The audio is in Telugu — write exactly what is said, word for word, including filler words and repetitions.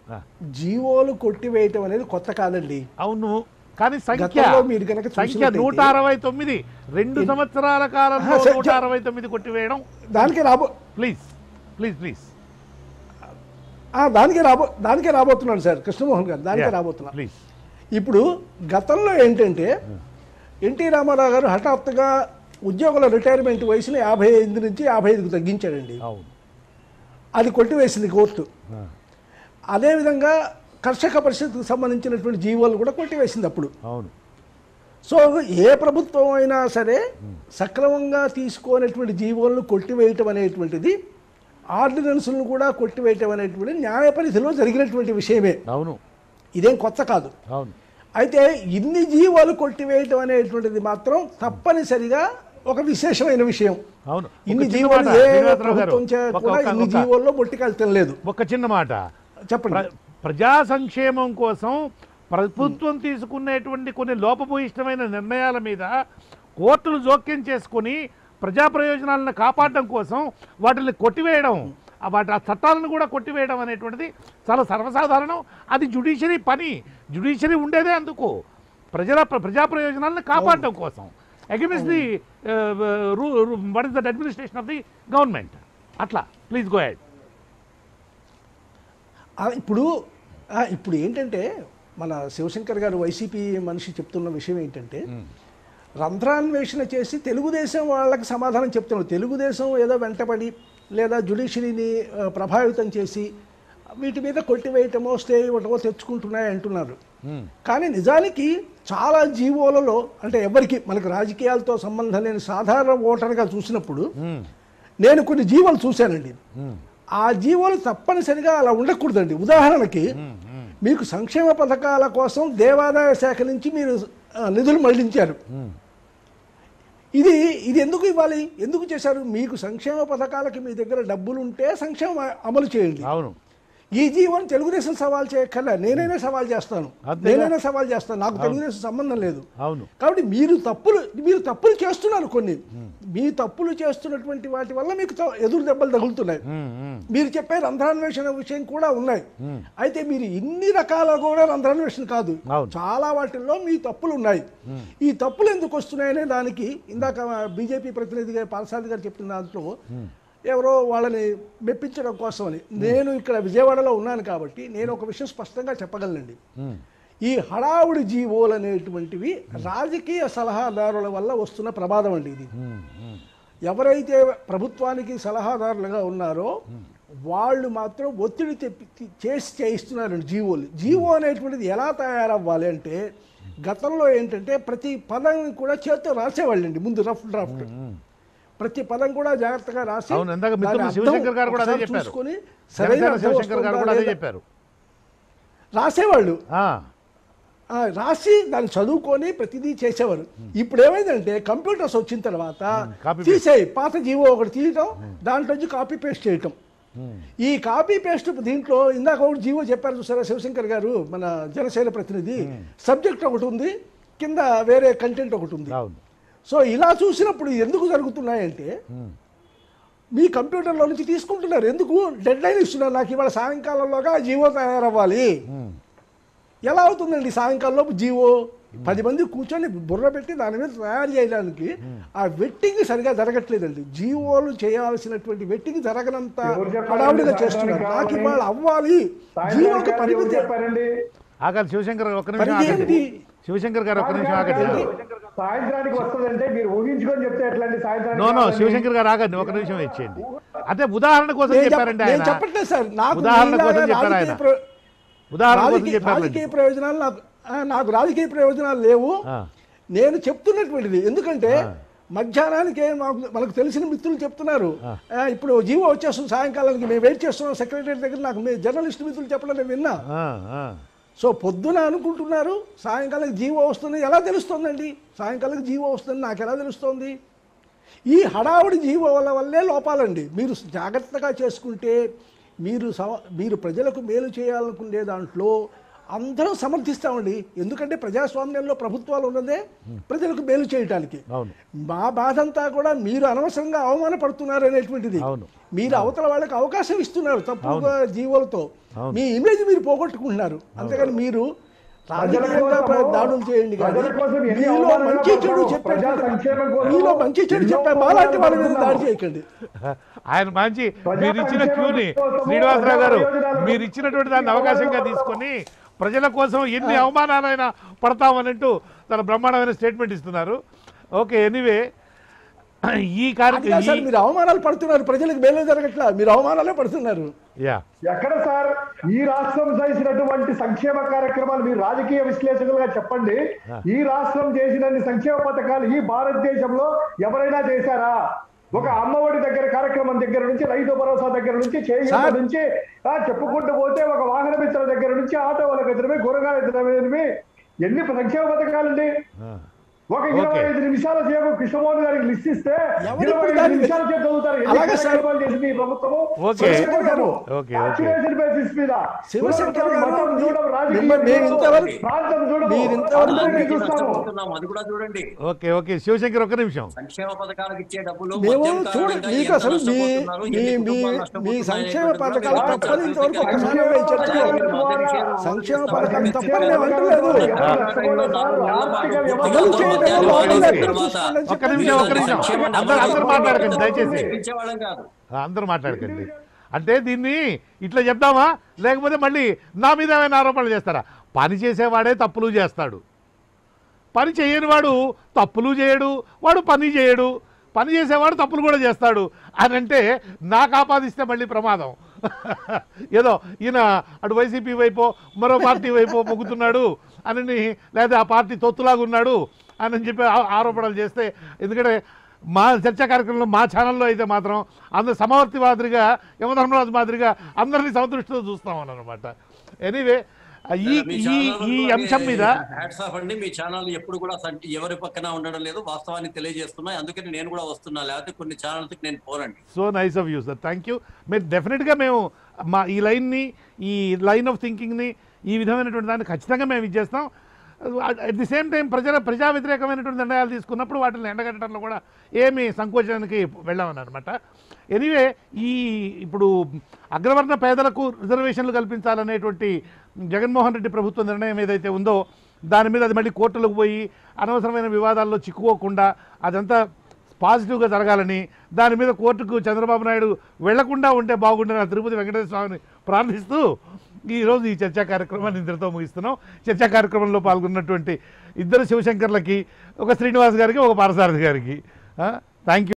జీవోలు కొట్టివేయటం అనేది కొత్త కాదండి. అవును, కానీ సంఖ్య మీరు కనుక సంఖ్య నూట అరవై తొమ్మిది రెండు సంవత్సరాల కాలంలో నూట అరవై తొమ్మిది కొట్టివేయడం దానికి రాబో ప్లీజ్ ప్లీజ్ ప్లీజ్ దానికే రాబో దానికే రాబోతున్నాను సార్ కృష్ణమోహన్ గారు, దానికే రాబోతున్నా. ప్లీజ్. ఇప్పుడు గతంలో ఏంటంటే ఎన్టీ రామారావు గారు హఠాత్తుగా ఉద్యోగుల రిటైర్మెంట్ వయసుని యాభై ఐదు నుంచి యాభై ఐదుకు తగ్గించాడండి. అది కొట్టివేసింది కోర్టు. అదేవిధంగా కర్షక పరిషత్కు సంబంధించినటువంటి జీవోలు కూడా కొట్టివేసింది అప్పుడు. అవును. సో ఏ ప్రభుత్వం అయినా సరే సక్రమంగా తీసుకోనటువంటి జీవోలను కొట్టివేయటం అనేటువంటిది, ఆర్డినెన్స్లను కూడా కొట్టివేయటం అనేటువంటి న్యాయ పరిధిలో జరిగినటువంటి విషయమే. అవును, ఇదేం కొత్త కాదు. అవును. అయితే ఇన్ని జీవోలు కొట్టివేయటం అనేటువంటిది మాత్రం తప్పనిసరిగా ఒక విశేషమైన విషయం. అవును, ఇన్ని జీవోలు ఏ ప్రభుత్వం కూడా ఇన్ని జీవోల్లో బొట్టికెళ్తాం లేదు. ఒక చిన్న మాట చెప్పండి. ప్రజా సంక్షేమం కోసం ప్రభుత్వం తీసుకునేటువంటి కొన్ని లోపభూయిష్టమైన నిర్ణయాల మీద కోర్టులు జోక్యం చేసుకుని ప్రజా ప్రయోజనాలను కాపాడడం కోసం వాటిని కొట్టివేయడం, వాటి ఆ చట్టాలను కూడా కొట్టివేయడం అనేటువంటిది చాలా సర్వసాధారణం. అది జ్యుడిషియరీ పని. జ్యుడిషియరీ ఉండేదే అందుకు, ప్రజల ప్రజా ప్రయోజనాలను కాపాడడం కోసం, against the what is that administration of the government. అట్లా ప్లీజ్ గో హెడ్. ఇప్పుడు ఇప్పుడు ఏంటంటే మన శివశంకర్ గారు వైసీపీ మనిషి చెప్తున్న విషయం ఏంటంటే, రంధ్రాన్వేషణ చేసి తెలుగుదేశం వాళ్ళకి సమాధానం చెప్తున్నారు. తెలుగుదేశం ఏదో వెంటబడి లేదా జ్యుడిషియరీని ప్రభావితం చేసి వీటి మీద కొట్టివేయటమో స్టే ఇవ్వటమో తెచ్చుకుంటున్నాయి అంటున్నారు. కానీ నిజానికి చాలా జీవోలలో అంటే ఎవరికి మనకు రాజకీయాలతో సంబంధం లేని సాధారణ ఓటర్గా చూసినప్పుడు నేను కొన్ని జీవోలు చూశానండి. ఆ జీవోలు తప్పనిసరిగా అలా ఉండకూడదండి. ఉదాహరణకి మీకు సంక్షేమ పథకాల కోసం దేవాదాయ శాఖ నుంచి మీరు నిధులు మళ్లించారు. ఇది ఇది ఎందుకు ఇవ్వాలి, ఎందుకు చేశారు? మీకు సంక్షేమ పథకాలకి మీ దగ్గర డబ్బులు ఉంటే సంక్షేమం అమలు చేయండి. అవును. ఈ జీవోని తెలుగుదేశం సవాల్ చేయక్కర్లే, నేనైనా సవాల్ చేస్తాను, నేనైనా సవాల్ చేస్తాను, నాకు తెలుగుదేశం సంబంధం లేదు. అవును. కాబట్టి మీరు తప్పులు మీరు తప్పులు చేస్తున్నారు. కొన్ని మీ తప్పులు చేస్తున్నటువంటి వాటి వల్ల మీకు ఎదురు దెబ్బలు తగులుతున్నాయి. మీరు చెప్పే రంధ్రాన్వేషణ విషయం కూడా ఉన్నాయి. అయితే మీరు ఇన్ని రకాల కూడా రంధ్రాన్వేషణ కాదు, చాలా వాటిల్లో మీ తప్పులు ఉన్నాయి. ఈ తప్పులు ఎందుకు వస్తున్నాయనే దానికి ఇందాక బీజేపీ ప్రతినిధిగా పాలసాది గారు చెప్పిన దాంట్లో ఎవరో వాళ్ళని మెప్పించడం కోసమని, నేను ఇక్కడ విజయవాడలో ఉన్నాను కాబట్టి నేను ఒక విషయం స్పష్టంగా చెప్పగలనండి. ఈ హడావుడి జీవోలు అనేటువంటివి రాజకీయ సలహాదారుల వల్ల వస్తున్న ప్రమాదం అండి. ఇది ఎవరైతే ప్రభుత్వానికి సలహాదారులుగా ఉన్నారో వాళ్ళు మాత్రం ఒత్తిడి తెప్పి చేసి చేయిస్తున్నారండి జీవోలు. జీవో అనేటువంటిది ఎలా తయారవ్వాలి అంటే, గతంలో ఏంటంటే ప్రతి పదం కూడా చేత్తో రాసేవాళ్ళండి ముందు, రఫ్ డ్రాఫ్ట్ ప్రతి పదం కూడా జాగ్రత్తగా రాసి చూసుకొని సరైన రాసేవాళ్ళు, రాసి దాన్ని చదువుకొని ప్రతిదీ చేసేవారు. ఇప్పుడు ఏమైందంటే కంప్యూటర్స్ వచ్చిన తర్వాత తీసేయి, పాత జీవో ఒకటి తీయటం, దాంట్లో నుంచి కాపీ పేస్ట్ చేయటం. ఈ కాపీ పేస్ట్ దీంట్లో ఇందాక ఒకటి జీవో చెప్పారు చూసారా శివశంకర్ గారు, మన జనసేన ప్రతినిధి, సబ్జెక్ట్ ఒకటి ఉంది, కింద వేరే కంటెంట్ ఒకటి ఉంది. సో ఇలా చూసినప్పుడు ఎందుకు జరుగుతున్నాయంటే మీ కంప్యూటర్లో నుంచి తీసుకుంటున్నారు. ఎందుకు? డెడ్ లైన్ ఇస్తున్నారు, నాకు ఇవాళ సాయంకాలంలోగా జీవో తయారవ్వాలి. ఎలా అవుతుందండి సాయంకాలంలో జీవో? పది మంది కూర్చొని బుర్ర పెట్టి దాని మీద తయారు చేయడానికి ఆ వెట్టింగ్ సరిగా జరగట్లేదండి. జీవోలు చేయాల్సినటువంటి వెట్టింగ్ జరగనంత హడావుడిగా చేస్తున్నారు. నాకు ఇవాళ అవ్వాలి, జీవోకి పరిమితి. ఆగండి శివశంకర్ ఒక్క నిమిషం ఆగండి. శివశంకర్ గారు ఒక్క నిమిషం ఆగండి. సాయంత్రానికి వస్తుందంటే మీరు ఊహించుకొని చెప్తే ఎట్లండి? సాయంత్రానికి నో నో శివశంకర్ గారు ఆగండి, ఒక నిమిషం ఇచ్చేయండి. అదే ఉదాహరణ కోసం చెప్పారండి ఆయన, చెప్పట్లేదు సార్. నాకు ఉదాహరణ కోసం చెప్పారు ఆయన, ఉదాహరణ కోసం చెప్పారు. రాజకీయ ప్రయోజనాలు నాకు నాకు రాజకీయ ప్రయోజనాలు లేవు, నేను చెప్తున్నటువంటిది. ఎందుకంటే మధ్యాహ్నానికి మాకు మనకు తెలిసిన మిత్రులు చెప్తున్నారు, ఇప్పుడు జీవో వచ్చేస్తుంది సాయంకాలానికి, మేము వెయిట్ చేస్తున్నాం సెక్రటరీ దగ్గర, నాకు మీ జర్నలిస్ట్ మిత్రులు చెప్పడం నేను విన్నా. సో పొద్దున అనుకుంటున్నారు సాయంకాలం జీవో వస్తుంది, ఎలా తెలుస్తుందండి సాయంకాలం జీవో వస్తుంది? నాకు ఎలా తెలుస్తుంది? ఈ హడావుడి జీవోల వల్లే లోపాలండి. మీరు జాగ్రత్తగా చేసుకుంటే, మీరు మీరు ప్రజలకు మేలు చేయాలనుకునే దాంట్లో అందరం సమర్థిస్తామండి. ఎందుకంటే ప్రజాస్వామ్యంలో ప్రభుత్వాలు ఉన్నదే ప్రజలకు మేలు చేయటానికి. అవును. మా బాధ అంతా కూడా మీరు అనవసరంగా అవమానపడుతున్నారు అనేటువంటిది. అవును. మీరు అవతల వాళ్ళకి అవకాశం ఇస్తున్నారు తప్పుగా జీవోలతో, మీ ఇమేజ్ మీరు పోగొట్టుకుంటున్నారు. అంతేగాని మీరు రాజకీయంగా దాడులు చేయండి కానీ మీలో మంచి చెడు చెప్పే మీలో మంచి చెడు చెప్పే మాలాంటి వాళ్ళ మీద దాడి చేయకండి. ఆయన మంచి మీరు ఇచ్చిన క్యూని శ్రీనివాసరావు గారు మీరు ఇచ్చినటువంటి దాన్ని అవకాశంగా తీసుకొని ప్రజల కోసం ఎన్ని అవమానాలైనా పడతామనంటూ తన బ్రహ్మాండమైన స్టేట్మెంట్ ఇస్తున్నారు. ఓకే, ఎనీవే ఈ కార్యక్రమం మీరు అవమానాలు పడుతున్నారు, ప్రజలకు మేలు జరగట్లా, మీరు అవమానాలే పడుతున్నారు. ఎక్కడ సార్ ఈ రాష్ట్రం చేసినటువంటి సంక్షేమ కార్యక్రమాలు మీరు రాజకీయ విశ్లేషకులుగా చెప్పండి. ఈ రాష్ట్రం చేసినన్ని సంక్షేమ పథకాలు ఈ భారతదేశంలో ఎవరైనా చేశారా? ఒక అమ్మఒడి దగ్గర కార్యక్రమం దగ్గర నుంచి, రైతు భరోసా దగ్గర నుంచి, చేయూత నుంచి చెప్పుకుంటూ పోతే ఒక వాహన మిత్రుల దగ్గర నుంచి, ఆటో వాళ్ళకి ఎదురమే, కూరగాయల ఎదురమే ఎన్ని సంక్షేమ పథకాలండి. ఒక ఇరవై ఐదు నిమిషాల సేపు కృష్ణమోహన్ గారికి లిస్ట్ ఇస్తే ఇరవై ఐదు నిమిషాల సేపు చదువుతారు. ఎన్ని కార్యక్రమాలు చేసింది ఈ ప్రభుత్వము యాక్చువేషన్ బేసిస్ మీద. శివశంకర్ గారు ఓకే ఓకే శివశంకర్ ఒక్క నిమిషం. సంక్షేమ పథకాలకు ఇచ్చే డబ్బులు మీకు అసలు మీ సంక్షేమ పథకాలు తప్పని ఇంతవరకు ఒకసారి సంక్షేమ పథకాలు తప్పని మేము అంటలేదు. ఒక్క నిమిషం ఒక్క నిమిషం అందరూ అందరూ మాట్లాడకండి దయచేసి, అందరూ మాట్లాడకండి. అంటే దీన్ని ఇట్లా చెప్దామా, లేకపోతే మళ్ళీ నా మీద ఏమైనా ఆరోపణలు చేస్తారా? పని చేసేవాడే తప్పులు చేస్తాడు, పని చేయని వాడు తప్పులు చేయడు, వాడు పని చేయడు. పని చేసేవాడు తప్పులు కూడా చేస్తాడు అని అంటే నాకు ఆపాదిస్తే మళ్ళీ ప్రమాదం. ఏదో ఈయన అటు వైసీపీ వైపు మరో పార్టీ వైపు మొగ్గుతున్నాడు అని, లేదా ఆ పార్టీ తొత్తులాగా ఉన్నాడు అని చెప్పి ఆరోపణలు చేస్తే, ఎందుకంటే మా చర్చా కార్యక్రమంలో మా ఛానల్లో అయితే మాత్రం అందరు సమవర్తి మాదిరిగా, యమధర్మరాజు మాదిరిగా అందరినీ సమదృష్టితో చూస్తామని అనమాట. ఎనీవే ఈ ఈ అంశం మీద హ్యాట్స్ ఆఫ్ అండి. మీ ఛానల్ ఎప్పుడు కూడా ఎవరి పక్కన ఉండడం లేదు, వాస్తవాన్ని తెలియజేస్తున్నాయి. అందుకని నేను కూడా వస్తున్నా, లేకపోతే కొన్ని ఛానల్స్కి నేను పోనండి. So nice of you sir, thank you. మీరు డెఫినెట్గా మేము మా ఈ లైన్ని, ఈ లైన్ ఆఫ్ థింకింగ్ని, ఈ విధమైనటువంటి దాన్ని ఖచ్చితంగా మేము ఇచ్చేస్తాం. అట్ ది సేమ్ టైం ప్రజల ప్రజా వ్యతిరేకమైనటువంటి నిర్ణయాలు తీసుకున్నప్పుడు వాటిని ఎండగట్టడంలో కూడా ఏమి సంకోచానికి వెళ్ళామని అనమాట. ఎనీవే ఈ ఇప్పుడు అగ్రవర్ణ పేదలకు రిజర్వేషన్లు కల్పించాలనేటువంటి జగన్మోహన్ రెడ్డి ప్రభుత్వ నిర్ణయం ఏదైతే ఉందో దాని మీద అది మళ్ళీ కోర్టులకు పోయి అనవసరమైన వివాదాల్లో చిక్కుకోకుండా అదంతా పాజిటివ్గా జరగాలని, దాని మీద కోర్టుకు చంద్రబాబు నాయుడు వెళ్లకుండా ఉంటే బాగుండని తిరుపతి వెంకటేశ్వర స్వామిని ప్రార్థిస్తూ ఈరోజు ఈ చర్చా కార్యక్రమాన్ని ఇంతటితో ముగిస్తున్నాం. చర్చా కార్యక్రమంలో పాల్గొన్నటువంటి ఇద్దరు శివశంకర్లకి, ఒక శ్రీనివాస్ గారికి, ఒక పారసారథి గారికి థ్యాంక్ యూ.